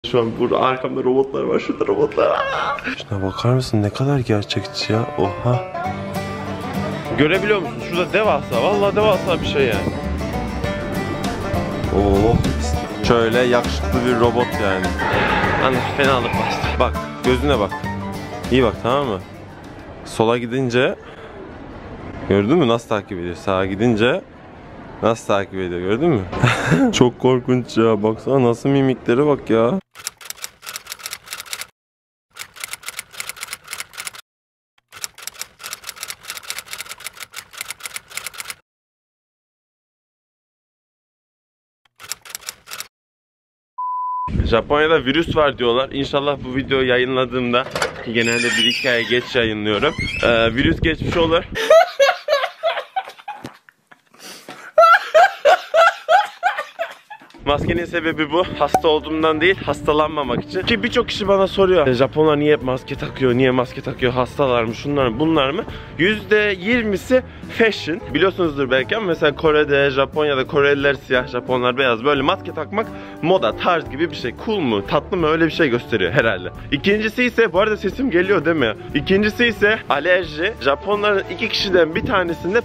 Şu an burada arkamda robotlar var, şurada robotlar. Şuna bakar mısın, ne kadar gerçekçi ya, oha. Görebiliyor musun? Şurada devasa, vallahi devasa bir şey yani. Oh, şöyle yakışıklı bir robot yani. Hani fenalık bastı. Bak, gözüne bak. İyi bak, tamam mı? Sola gidince gördün mü nasıl takip ediyor? Sağa gidince nasıl takip ediyor, gördün mü? Çok korkunç ya, baksana nasıl mimikleri, bak ya. Japonya'da virüs var diyorlar. İnşallah bu videoyu yayınladığımda, genelde 1-2 ay geç yayınlıyorum, virüs geçmiş olur. Maskenin sebebi bu. Hasta olduğumdan değil, hastalanmamak için. Ki birçok kişi bana soruyor, Japonlar niye maske takıyor, niye maske takıyor, hastalar mı, şunlar mı, bunlar mı? %20'si fashion. Biliyorsunuzdur belki ama mesela Kore'de, Japonya'da Koreliler siyah, Japonlar beyaz. Böyle maske takmak moda, tarz gibi bir şey. Cool mu, tatlı mı, öyle bir şey gösteriyor herhalde. İkincisi ise, bu arada sesim geliyor değil mi? İkincisi ise alerji. Japonların 2 kişiden bir tanesinde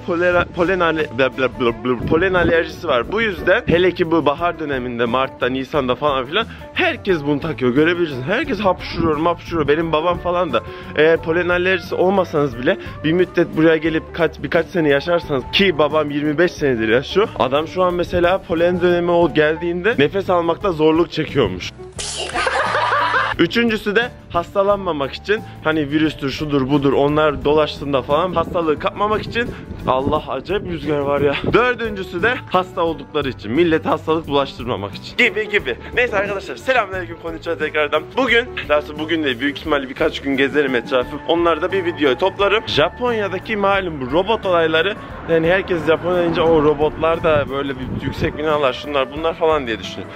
polen alerjisi var. Bu yüzden hele ki bu bahar döneminde, Mart'ta, Nisan'da falan filan herkes bunu takıyor, görebilirsin. Herkes hapşuruyor. Benim babam falan da. Eğer polen alerjisi olmasanız bile bir müddet buraya gelip birkaç sene yaşarsanız, ki babam 25 senedir yaşıyor. Adam şu an mesela polen dönemi geldiğinde nefes almakta zorluk çekiyormuş. Üçüncüsü de hastalanmamak için, hani virüstür, şudur budur, onlar dolaştığında falan hastalığı kapmamak için. Allah, acayip rüzgar var ya. Dördüncüsü de hasta oldukları için, millete hastalık bulaştırmamak için gibi. Neyse arkadaşlar, selamünaleyküm, konnichiwa tekrardan. Bugün değil, büyük ihtimalle birkaç gün gezerim etrafı. Onlarda bir videoyu toplarım. Japonya'daki malum bu robot olayları, yani herkes Japonya deyince o robotlar da böyle bir yüksek binalar, şunlar bunlar falan diye düşünüyor.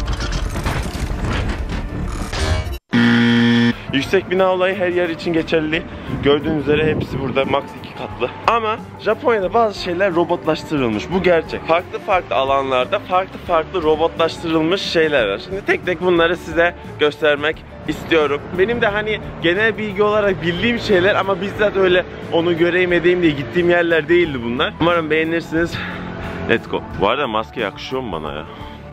Yüksek bina olayı her yer için geçerli. Gördüğünüz üzere hepsi burada max 2 katlı. Ama Japonya'da bazı şeyler robotlaştırılmış. Bu gerçek. Farklı alanlarda farklı robotlaştırılmış şeyler var. Şimdi tek tek bunları size göstermek istiyorum. Benim de hani genel bilgi olarak bildiğim şeyler ama bizzat öyle onu göreyim edeyim diye gittiğim yerler değildi bunlar. Umarım beğenirsiniz. Let's go. Bu arada maske yakışıyor mu bana ya?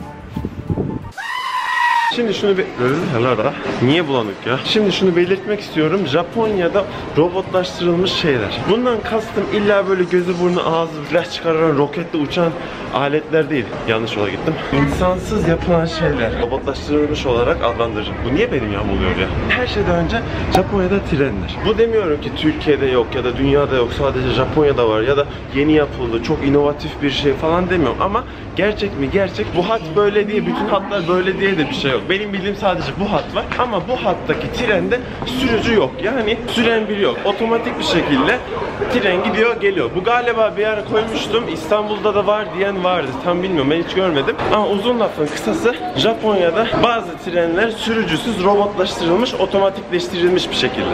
Şimdi şunu niye bulanık ya? Şimdi şunu belirtmek istiyorum. Japonya'da robotlaştırılmış şeyler. Bundan kastım illa böyle gözü burnu ağzı flash çıkaran, roketle uçan aletler değil. Yanlış yola gittim. İnsansız yapılan şeyler robotlaştırılmış olarak adlandırırım. Bu niye benim yağmuluyor ya? Her şeyden önce Japonya'da trenler. Bu demiyorum ki Türkiye'de yok ya da dünyada yok, sadece Japonya'da var ya da yeni yapıldı, çok inovatif bir şey falan demiyorum ama gerçek mi? Gerçek. Bu hat böyle diye, bütün hatlar böyle diye de bir şey yok. Benim bildiğim sadece bu hat var ama bu hattaki trende sürücü yok. Yani süren biri yok. Otomatik bir şekilde tren gidiyor geliyor. Bu galiba bir ara koymuştum. İstanbul'da da var diyen vardı. Tam bilmiyorum, ben hiç görmedim. Ama uzun lafın kısası, Japonya'da bazı trenler sürücüsüz, robotlaştırılmış, otomatikleştirilmiş bir şekilde.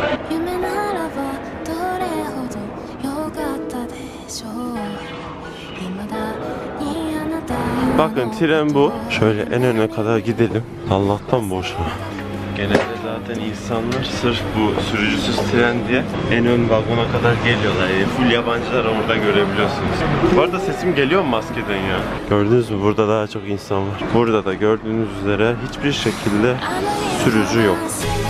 Bakın tren bu. Şöyle en öne kadar gidelim. Allah'tan boş. Genelde zaten insanlar sırf bu sürücüsüz tren diye en ön vagona kadar geliyorlar. Yani full yabancılar orada görebiliyorsunuz. Bu arada sesim geliyor mu maskeden ya? Gördünüz mü? Burada daha çok insan var. Burada da gördüğünüz üzere hiçbir şekilde sürücü yok.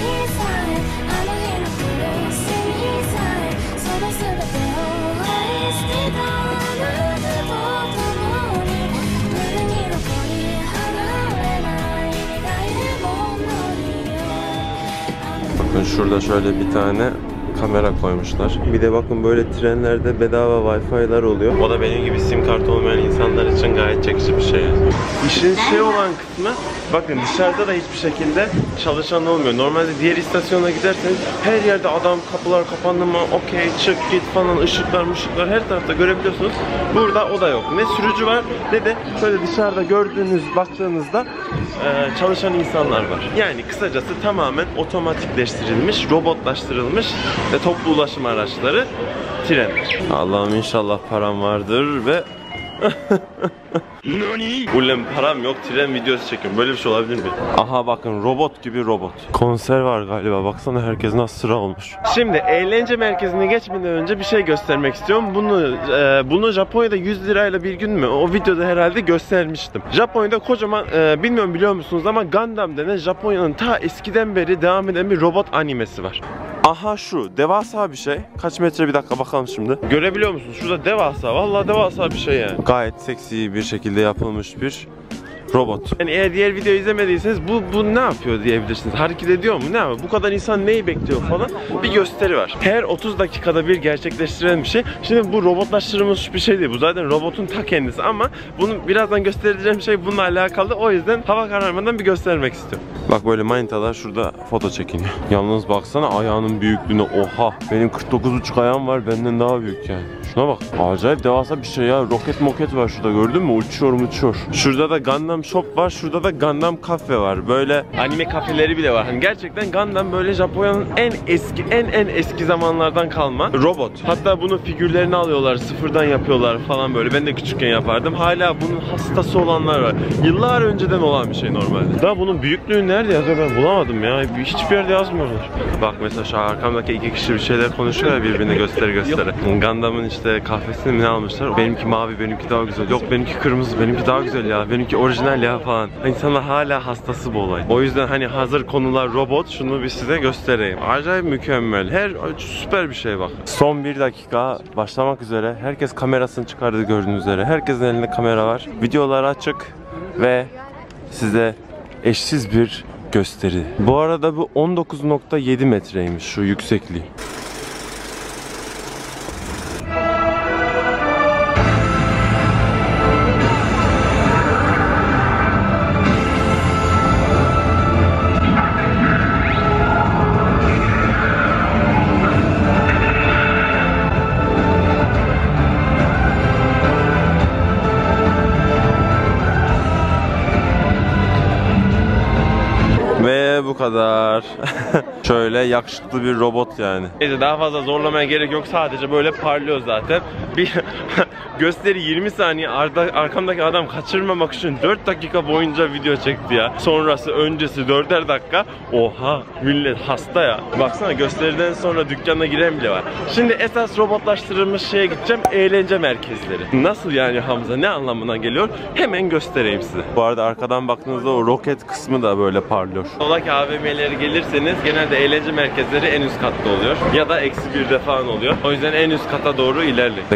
Şurada şöyle bir tane kamera koymuşlar. Bir de bakın böyle trenlerde bedava Wi-Fi'ler oluyor. O da benim gibi sim kartı olmayan insanlar için gayet çekici bir şey. İşin şey olan kısmı, bakın dışarıda da hiçbir şekilde çalışan olmuyor. Normalde diğer istasyona giderseniz her yerde adam, kapılar kapandı mı okey çık git falan, ışıklar her tarafta görebiliyorsunuz. Burada o da yok. Ne sürücü var ne de şöyle dışarıda baktığınızda çalışan insanlar var. Yani kısacası tamamen otomatikleştirilmiş, robotlaştırılmış ve toplu ulaşım araçları trenler. Allah'ım inşallah param vardır ve Ulan param yok, tren videosu çekiyorum. Böyle bir şey olabilir mi? Aha bakın, robot gibi robot. Konser var galiba. Baksana herkes nasıl sıra olmuş. Şimdi eğlence merkezine geçmeden önce bir şey göstermek istiyorum. Bunu Japonya'da 100 lirayla bir gün mü? O videoda herhalde göstermiştim. Japonya'da kocaman, bilmiyorum biliyor musunuz ama Gundam denen Japonya'nın ta eskiden beri devam eden bir robot animesi var. Aha şu devasa bir şey. Kaç metre, bir dakika bakalım şimdi. Görebiliyor musunuz? Şurada devasa. Vallahi devasa bir şey yani. Gayet seksi bir şekilde yapılmış bir robot. Yani eğer diğer videoyu izlemediyseniz bu ne yapıyor diyebilirsiniz. Hareket ediyor mu? Ne yapıyor? Bu kadar insan neyi bekliyor falan. Bir gösteri var. Her 30 dakikada bir gerçekleştirilen bir şey. Şimdi bu robotlaştırılmış bir şey değil. Bu zaten robotun ta kendisi ama bunu birazdan göstereceğim şey bununla alakalı. O yüzden hava kararmadan bir göstermek istiyorum. Bak böyle manitalar şurada foto çekiniyor. Yalnız baksana ayağının büyüklüğüne. Oha! Benim 49,5 ayağım var. Benden daha büyük yani. Şuna bak. Acayip devasa bir şey ya. Roket moket var şurada. Gördün mü? Uçuyor. Şurada da Gundam Shop var. Şurada da Gundam Cafe var. Böyle anime kafeleri bile var. Hani gerçekten Gundam böyle Japonya'nın en eski zamanlardan kalma robot. Hatta bunun figürlerini alıyorlar. Sıfırdan yapıyorlar falan böyle. Ben de küçükken yapardım. Hala bunun hastası olanlar var. Yıllar önceden olan bir şey normalde. Daha bunun büyüklüğü nerede yazıyor, ben bulamadım ya. Hiçbir yerde yazmıyorlar. Bak mesela şu arkamdaki iki kişi bir şeyler konuşuyor ya, birbirine gösteri. Gundam'ın işte kahvesini mi ne almışlar? Benimki mavi, benimki daha güzel. Yok benimki kırmızı, benimki daha güzel ya. Benimki orijinal ya falan. İnsanlar hala hastası bu olay. O yüzden hani hazır konular robot, şunu bir size göstereyim. Acayip mükemmel. Süper bir şey bak. Son 1 dakika başlamak üzere. Herkes kamerasını çıkardı gördüğünüz üzere. Herkesin elinde kamera var. Videolar açık ve size eşsiz bir gösteri. Bu arada bu 19,7 metreymiş şu yüksekliği. Ve bu kadar. Şöyle yakışıklı bir robot yani. Neyse daha fazla zorlamaya gerek yok. Sadece böyle parlıyor zaten. Bir gösteri 20 saniye. Arkamdaki adam kaçırmamak için 4 dakika boyunca video çekti ya. Sonrası öncesi 4'er dakika. Oha, millet hasta ya. Baksana gösteriden sonra dükkana giren bile var. Şimdi esas robotlaştırılmış şeye gideceğim. Eğlence merkezleri. Nasıl yani Hamza? Ne anlamına geliyor? Hemen göstereyim size. Bu arada arkadan baktığınızda o roket kısmı da böyle parlıyor. Ola ki AVM'leri gelirseniz genelde eğlence merkezleri en üst katta oluyor. Ya da -1'de falan oluyor. O yüzden en üst kata doğru ilerleyin.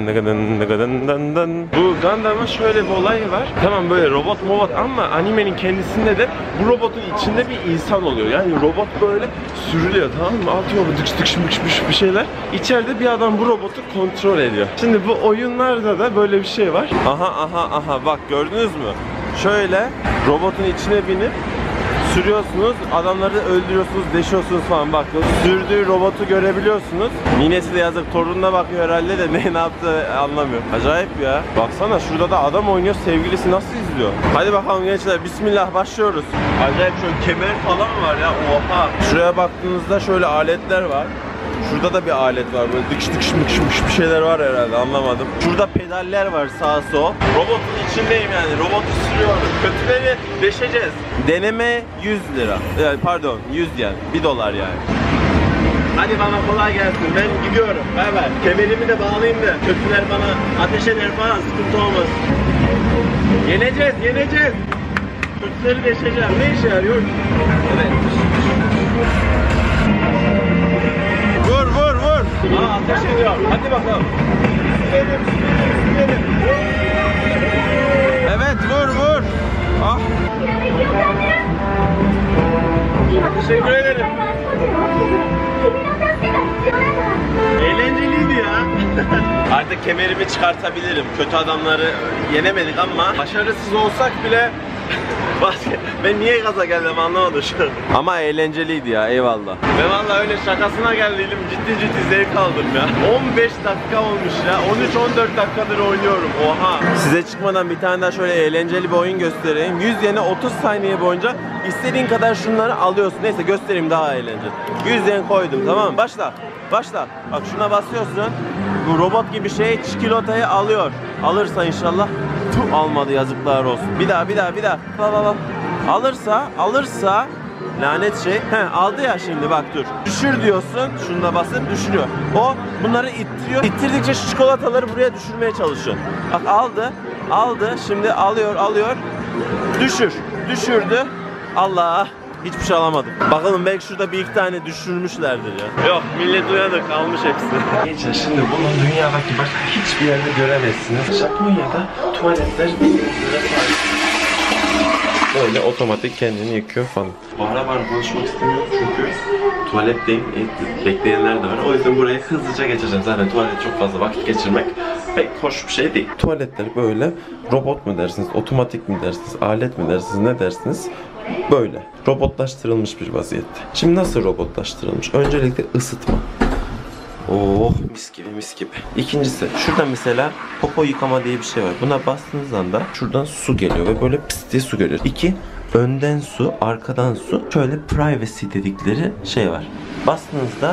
Bu Gundam'ın şöyle bir olayı var. Tamam böyle robot ama animenin kendisinde de bu robotun içinde bir insan oluyor. Yani robot böyle sürülüyor, tamam mı? Atıyor bir şeyler. İçeride bir adam bu robotu kontrol ediyor. Şimdi bu oyunlarda da böyle bir şey var. Aha bak gördünüz mü? Şöyle robotun içine binip sürüyorsunuz, adamları öldürüyorsunuz, deşiyorsunuz falan. Bak sürdüğü robotu görebiliyorsunuz. Ninesi de yazık, torununa bakıyor herhalde de ne yaptığı anlamıyor. Acayip ya. Baksana şurada da adam oynuyor, sevgilisi nasıl izliyor? Hadi bakalım gençler, bismillah başlıyoruz. Acayip şöyle kemer falan var ya, oha. Şuraya baktığınızda şöyle aletler var. Şurada da bir alet var, böyle dıkış bir şeyler var herhalde, anlamadım. Şurada pedaller var sağa sola. Robotun içindeyim yani, robotu sürüyorum. Kötüleri deşeceğiz. Deneme 100 lira. Yani pardon 100 yen, $1 yani. Hadi bana kolay gelsin, ben gidiyorum. Bay bay. Kemerimi de bağlayayım da kötüler bana ateş eder falan, sıkıntı olmaz. Yeneceğiz. Kötüleri deşeceğim. Ne işe yarıyor? Evet. Vur. Ateş ediyor. Hadi bakalım. Sürelim. Evet, vur. Ah. Teşekkür ederim. Eğlenceliydi ya. Artık kemerimi çıkartabilirim. Kötü adamları yenemedik ama başarısız olsak bile ben niye gaza geldim anlamadım şu an. Ama eğlenceliydi ya, eyvallah. Ben vallahi öyle şakasına geldiydim, ciddi zevk aldım ya. 15 dakika olmuş ya, 13-14 dakikadır oynuyorum, oha. Size çıkmadan bir tane daha şöyle eğlenceli bir oyun göstereyim. 100 yene 30 saniye boyunca İstediğin kadar şunları alıyorsun. Neyse göstereyim daha eğlenceli. 100 yen koydum, tamam mı? Başla. Başla. Bak şuna basıyorsun. Bu robot gibi şey çikolatayı alıyor. Alırsa inşallah. Tüh, almadı, yazıklar olsun. Bir daha. Bak. Alırsa lanet şey. Aldı ya şimdi, bak dur. Düşür diyorsun. Şunu da basıp düşürüyor. O bunları ittiriyor. İttirdikçe şu çikolataları buraya düşürmeye çalışıyor. Bak aldı. Şimdi alıyor. Düşürdü. Allah. Hiçbir şey alamadım. Bakalım belki şurada bir iki tane düşürmüşlerdir ya. Yok, millet uyanık, almış hepsini. Gençler, şimdi bunu dünyadaki başka hiçbir yerde göremezsiniz. Japonya'da tuvaletler böyle otomatik kendini yıkıyor falan. Bu ara ben konuşmak istemiyorum çünkü tuvaletteyim. Bekleyenler de var. O yüzden buraya hızlıca geçeceğim. Zaten tuvalette çok fazla vakit geçirmek pek hoş bir şey değil. Tuvaletler böyle robot mu dersiniz, otomatik mi dersiniz, alet mi dersiniz, ne dersiniz? Böyle robotlaştırılmış bir vaziyette. Şimdi nasıl robotlaştırılmış? Öncelikle ısıtma. Oh, mis gibi. İkincisi, şurada mesela popo yıkama diye bir şey var. Buna bastığınız anda şuradan su geliyor ve böyle pis diye su geliyor. 2, önden su, arkadan su. Şöyle privacy dedikleri şey var. Bastığınızda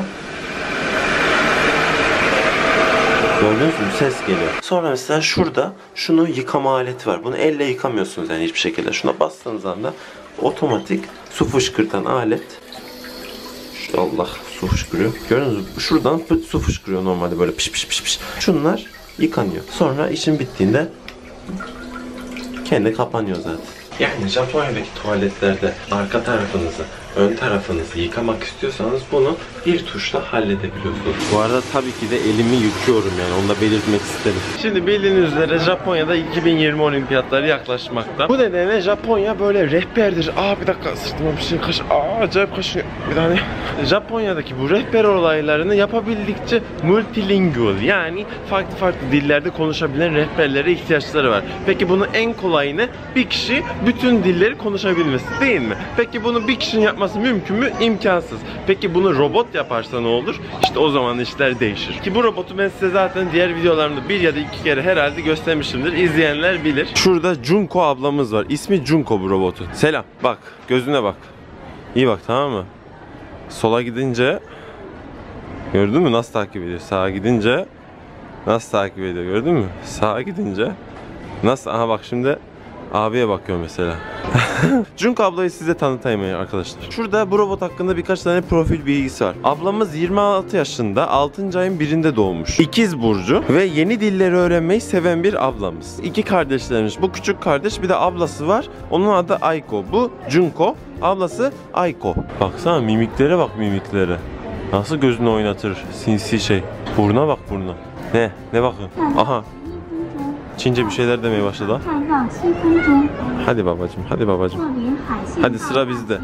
gördünüz mü? Ses geliyor. Sonra mesela şurada şunu yıkama aleti var. Bunu elle yıkamıyorsunuz yani hiçbir şekilde. Şuna bastığınız anda otomatik su fışkırtan alet. Allah, su fışkırıyor. Gördünüz mü? Şuradan su fışkırıyor normalde böyle piş. Şunlar yıkanıyor. Sonra işin bittiğinde kendi kapanıyor zaten. Yani Japonya'daki tuvaletlerde arka tarafınızı, ön tarafınızı yıkamak istiyorsanız bunu bir tuşla halledebiliyorsunuz. Bu arada tabii ki de elimi yıkıyorum yani, onu da belirtmek isterim. Şimdi bildiğiniz üzere Japonya'da 2020 olimpiyatları yaklaşmakta. Bu nedenle Japonya böyle rehberdir. Bir dakika, sırtıma bir şey acayip kaşınıyor. Bir tane. Japonya'daki bu rehber olaylarını yapabildikçe multilingual, yani farklı dillerde konuşabilen rehberlere ihtiyaçları var. Peki bunun en kolayı ne? Bir kişi bütün dilleri konuşabilmesi, değil mi? Peki bunu bir kişinin yapması mümkün mü? İmkansız. Peki bunu robot yaparsa ne olur? İşte o zaman işler değişir. Ki bu robotu ben size zaten diğer videolarımda bir ya da iki kere herhalde göstermişimdir. İzleyenler bilir. Şurada Junko ablamız var. İsmi Junko bu robotun. Selam. Bak. Gözüne bak. İyi bak, tamam mı? Sola gidince gördün mü nasıl takip ediyor? Sağa gidince nasıl takip ediyor? Gördün mü? Sağa gidince nasıl? Aha bak şimdi abiye bakıyor mesela. Junko ablayı size tanıtayım arkadaşlar. Şurada bu robot hakkında birkaç tane profil bilgisi var. Ablamız 26 yaşında, 6. ayın 1'inde doğmuş. İkiz burcu ve yeni dilleri öğrenmeyi seven bir ablamız. 2 kardeşlermiş. Bu küçük kardeş, bir de ablası var. Onun adı Aiko. Bu Junko, ablası Aiko. Baksana mimiklere bak, mimiklere. Nasıl gözünü oynatır sinsi şey. Burnuna bak, burnuna. Ne bakıyorsun? Aha. Çince bir şeyler demeye başladı. Hadi babacım. Hadi sıra bizde.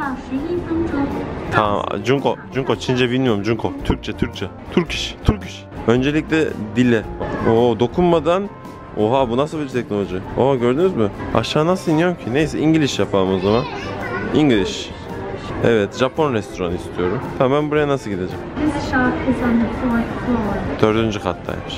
Tamam. Junko Çince bilmiyorum Junko. Türkçe. Turkish. Öncelikle dile. Dokunmadan. Oha, bu nasıl bir teknoloji? Gördünüz mü? Aşağı nasıl iniyorum ki? Neyse, İngiliz yapalım o zaman. English. Evet, Japon restoranı istiyorum. Tamam, ben buraya nasıl gideceğim? 4. kattaymış.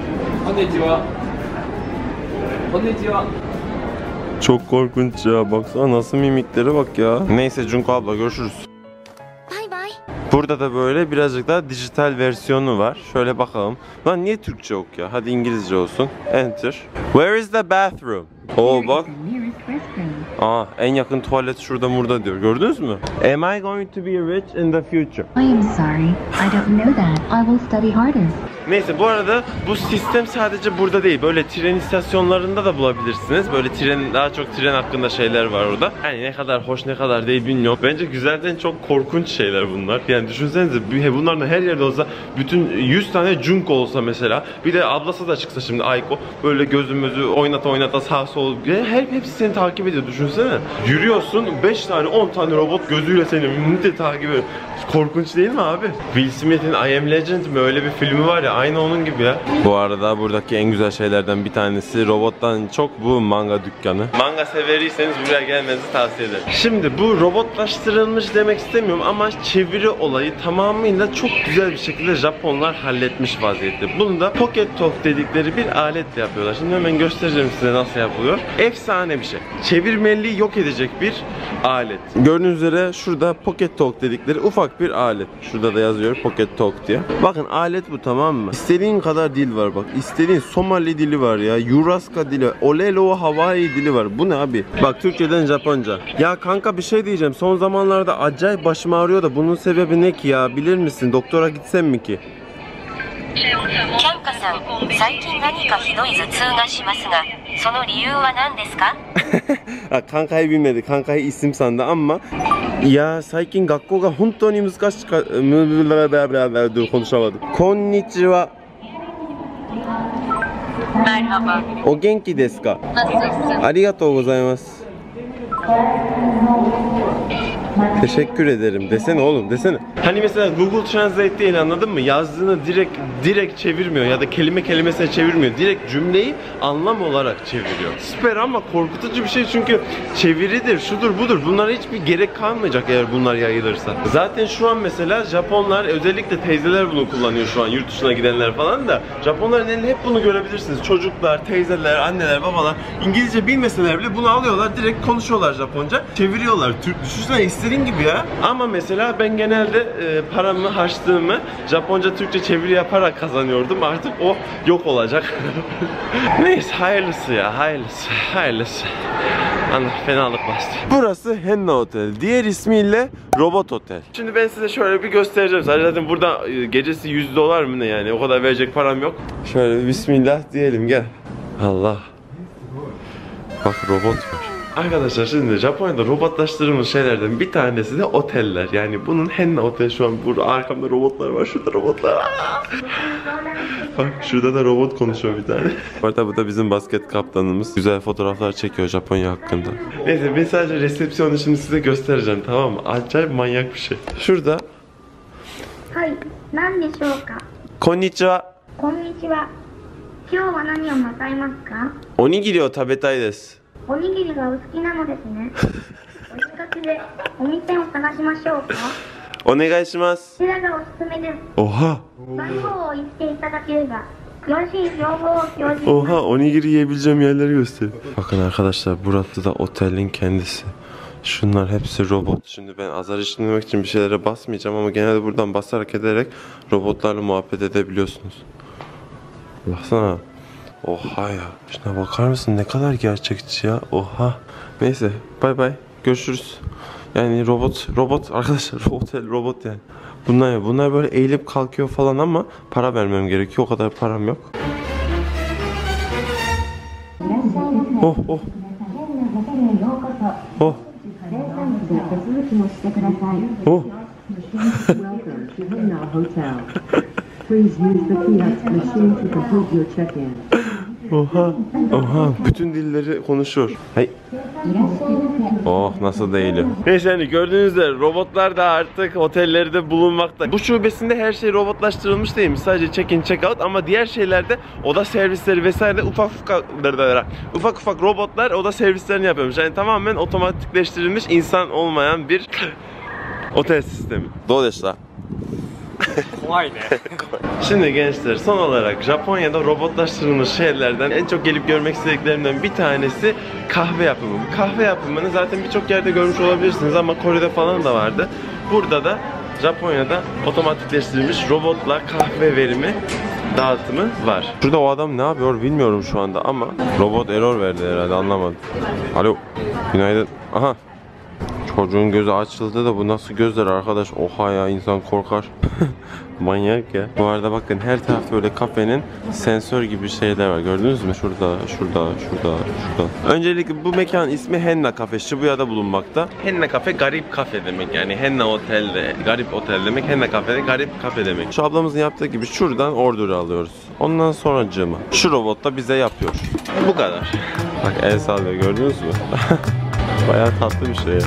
Çok korkunç ya, baksana nasıl mimiklere bak ya. Neyse Junko abla, görüşürüz. Bye. Burada da böyle birazcık daha dijital versiyonu var. Şöyle bakalım. Lan niye Türkçe yok ya? Hadi İngilizce olsun. Enter. Where is the bathroom? Bak. En yakın tuvalet şurada diyor. Gördünüz mü? Am I going to be rich in the future? I am sorry. I don't know that. I will study harder. Neyse, bu arada bu sistem sadece burada değil. Böyle tren istasyonlarında da bulabilirsiniz. Böyle daha çok tren hakkında şeyler var orada. Yani ne kadar hoş ne kadar değil bilmiyorum. Bence güzelden çok korkunç şeyler bunlar. Yani düşünsenize, bunların her yerde olsa, bütün 100 tane Junko olsa mesela. Bir de ablası da çıksa şimdi, Aiko. Böyle gözümüzü oynata sağ sol. Hepsi seni takip ediyor, düşünsene. Yürüyorsun, 5 tane 10 tane robot gözüyle seni takip ediyor. Korkunç değil mi abi? Will Smith'in I Am Legend mi, öyle bir filmi var ya, aynı onun gibi ya. Bu arada buradaki en güzel şeylerden bir tanesi robottan çok bu manga dükkanı. Manga severiyseniz buraya gelmenizi tavsiye ederim. Şimdi bu robotlaştırılmış demek istemiyorum ama çeviri olayı tamamıyla çok güzel bir şekilde Japonlar halletmiş vaziyette. Bunu da Pocket Talk dedikleri bir aletle yapıyorlar. Şimdi hemen göstereceğim size nasıl yapılıyor. Efsane bir şey. Çevirmeliği yok edecek bir alet. Gördüğünüz üzere şurada Pocket Talk dedikleri ufak bir alet. Şurada da yazıyor Pocket Talk diye. Bakın alet bu, tamam mı? İstediğin kadar dil var bak. İstediğin Somali dili var ya. Yuraska dili var. Olelo Hawaii dili var. Bu ne abi? Bak Türkçeden Japonca. Ya kanka bir şey diyeceğim. Son zamanlarda acayip başım ağrıyor da bunun sebebi ne ki ya? Bilir misin? Doktora gitsem mi ki? キャンカさん、最近何かひどい頭痛がしますが、その理由は何ですか? Kankayı bilmedi. Kankayı isim sandı ama ya最近 学校が本当に難しかdur konuşamadım. Konnichiwa. Merhaba. O genki desu ka? Nasılsın? Arigatou gozaimasu. Teşekkür ederim desene oğlum, desene. Hani mesela Google Translate değil, anladın mı? Yazdığını direkt çevirmiyor ya da kelime kelimesine çevirmiyor. Direkt cümleyi anlam olarak çeviriyor. Süper ama korkutucu bir şey çünkü çeviridir, şudur budur. Bunlara hiçbir gerek kalmayacak eğer bunlar yayılırsa. Zaten şu an mesela Japonlar, özellikle teyzeler bunu kullanıyor şu an, yurt dışına gidenler falan da. Japonların elinde hep bunu görebilirsiniz. Çocuklar, teyzeler, anneler, babalar İngilizce bilmeseler bile bunu alıyorlar, direkt konuşuyorlar Japonca. Çeviriyorlar. Düşünsene istediğin gibi ya. Ama mesela ben genelde paramı, harçlığımı Japonca Türkçe çeviri yaparak kazanıyordum. Artık o yok olacak. Neyse hayırlısı ya, hayırlısı. Ana fenalık bastı. Burası Henna Otel. Diğer ismiyle Robot Otel. Şimdi ben size şöyle bir göstereceğim. Zaten burada gecesi $100 mı ne yani? O kadar verecek param yok. Şöyle bismillah diyelim, gel. Allah. Bak robot var. Arkadaşlar şimdi Japonya'da robotlaştırılmış şeylerden bir tanesi de oteller. Yani bunun Henna Otel, şu an burada arkamda robotlar var, şurada robotlar. Bak şurada da robot konuşuyor bir tane. Orada bu da bizim basket kaptanımız. Güzel fotoğraflar çekiyor Japonya hakkında. Neyse ben sadece resepsiyonu şimdi size göstereceğim, tamam mı? Acayip manyak bir şey. Şurada. はい、何でしょうか。 Konnichiwa. こんにちは。今日は何をなさいますか。 Onigiri o tabetai desu. おにぎりがお好きなのですね。お近くでお店を探しましょうか。 Onegai shimasu. こちらがおすすめです。 Oha. 番号を言っていただければ詳しい情報を表示します。 Oha, onigiri yiyebileceğim yerleri gösteriyor. Bakın arkadaşlar, burası da otelin kendisi. Şunlar hepsi robot. Şimdi ben azar işlemek için bir şeylere basmayacağım ama genelde buradan basarak ederek robotlarla muhabbet edebiliyorsunuz. Baksana. Oha ya. Şuna bakar mısın? Ne kadar gerçekçi ya. Oha. Neyse. Bay bay. Görüşürüz. Yani robot arkadaşlar. Robot yani. Bunlar böyle eğilip kalkıyor falan ama para vermem gerekiyor. O kadar param yok. Oh. Oh. Oh. Welcome to Henna Hotel. Please use the kiosk machine to complete your check-in. Oha. Bütün dilleri konuşuyor. Hey. Oh, nasıl da eğiliyor. Neyse yani gördüğünüz üzere robotlar da artık otellerde bulunmakta. Bu şubesinde her şey robotlaştırılmış değil mi? Sadece check-in, check-out ama diğer şeylerde oda servisleri vesaire ufak ufak robotlar oda servislerini yapıyormuş. Yani tamamen otomatikleştirilmiş, insan olmayan bir otel sistemi. Dolayısıyla. Şimdi gençler, son olarak Japonya'da robotlaştırılmış şeylerden en çok gelip görmek istediklerimden bir tanesi kahve yapımı. Bu kahve yapımını zaten birçok yerde görmüş olabilirsiniz ama Kore'de falan da vardı. Burada da Japonya'da otomatikleştirilmiş robotla kahve verimi dağıtımı var. Şurada o adam ne yapıyor bilmiyorum şu anda ama robot error verdi herhalde, anlamadım. Alo, günaydın. Aha. Çocuğun gözü açıldı da bu nasıl gözler arkadaş? Oha ya, insan korkar. Manyak ya. Bu arada bakın her tarafta böyle kafenin sensör gibi şeyler var. Gördünüz mü? Şurada. Öncelikle bu mekan ismi Henna Cafe. Shibuya'da bulunmakta. Henna Cafe garip kafe demek. Yani Henna Otel'de garip otel demek. Henna Cafe'de garip kafe demek. Şu ablamızın yaptığı gibi şuradan order alıyoruz. Ondan sonracığıma şu robot da bize yapıyor. Bu kadar. Bak el sallıyor, gördünüz mü? Bayağı tatlı bir şey.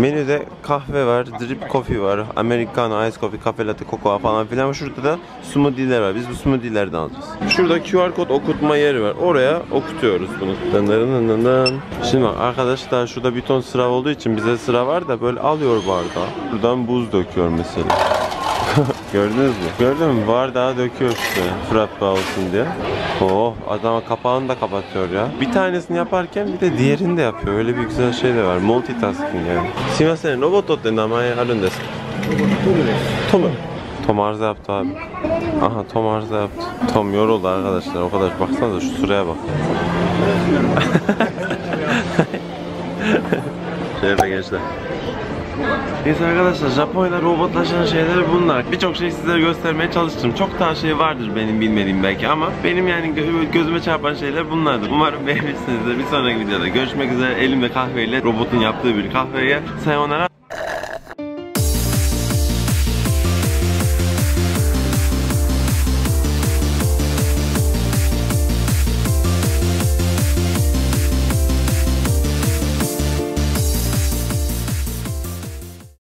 Menüde kahve var, drip coffee var, americano, ice coffee, cafe latte, cocoa falan filan. Şurada da smoothie'ler var. Biz bu smoothie'lerden alacağız. Şurada QR kod okutma yeri var. Oraya okutuyoruz bunu. Şimdi bak arkadaşlar, şurada bir ton sıra olduğu için bize sıra var da böyle alıyor bardağı. Buradan buz döküyor mesela. Gördünüz mü? Gördün mü? Bardağı döküyor işte. Frappe olsun diye. Oh, adam kapağını da kapatıyor ya. Bir tanesini yaparken bir de diğerini de yapıyor. Öyle bir güzel şey de var. Multitasking yani. Simasen, robotって名前あるんですか? Tom. Tom arıza yaptı abi. Aha, Tom arıza yaptı. Tom yoruldu arkadaşlar. O kadar baksanıza şu sıraya bak. Şöyle gençler. Neyse arkadaşlar, Japonya'da robotlaşan şeyler bunlar. Birçok şey sizlere göstermeye çalıştım. Çok daha şey vardır benim bilmediğim belki ama benim yani gözüme çarpan şeyler bunlardır. Umarım beğenmişsinizdir. Bir sonraki videoda görüşmek üzere. Elimde kahveyle robotun yaptığı bir kahveye. Sayonara.